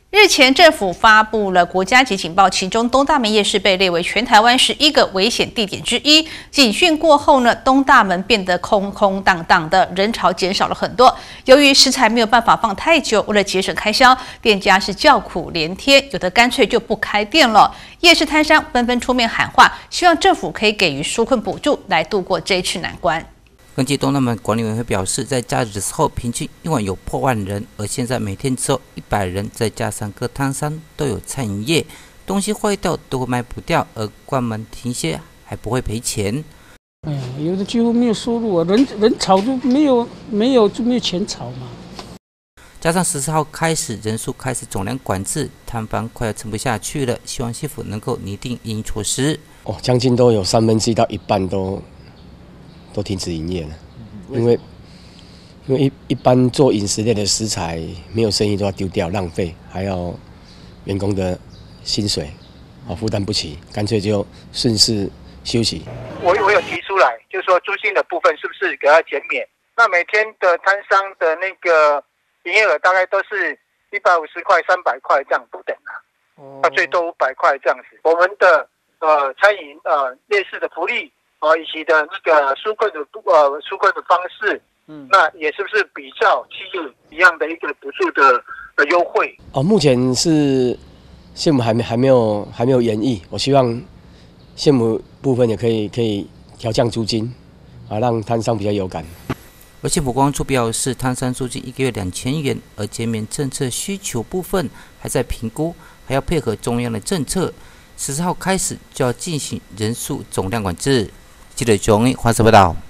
日前，政府发布了国家级警报，其中东大门夜市被列为全台湾11个危险地点之一。警讯过后呢，东大门变得空空荡荡的，人潮减少了很多。由于食材没有办法放太久，为了节省开销，店家是叫苦连天，有的干脆就不开店了。夜市摊商纷纷出面喊话，希望政府可以给予纾困补助，来度过这一次难关。 根据东大门管理委员会表示，在假日的时候，平均一晚有破万人，而现在每天只有100人，再加上各摊商都有餐饮业，东西坏掉都会卖不掉，而关门停歇还不会赔钱。 有的几乎没有收入啊，人潮就没有钱潮嘛。 加上14号开始人数开始总量管制，摊贩快要撑不下去了，希望政府能够拟定应措施。 将近都有1/3到一半都停止营业了，因为一般做饮食类的食材没有生意都要丢掉浪费，还要员工的薪水负担不起，干脆就顺势休息。 我有提出来，就是说租金的部分是不是给它减免？那每天的摊商的那个营业额大概都是150块、300块这样不等啊，那最多500块这样子。我们的餐饮类似的福利。以及的那个纾困的方式，那也是不是比照企业一样的一个补助的优惠？ 目前是县府还没有研议，我希望县府部分也可以调降租金，让摊商比较有感。 而县府公安处表示，摊商租金1个月2000元，而减免政策需求部分还在评估，还要配合中央的政策。14号开始就要进行人数总量管制。记者钟华视报道。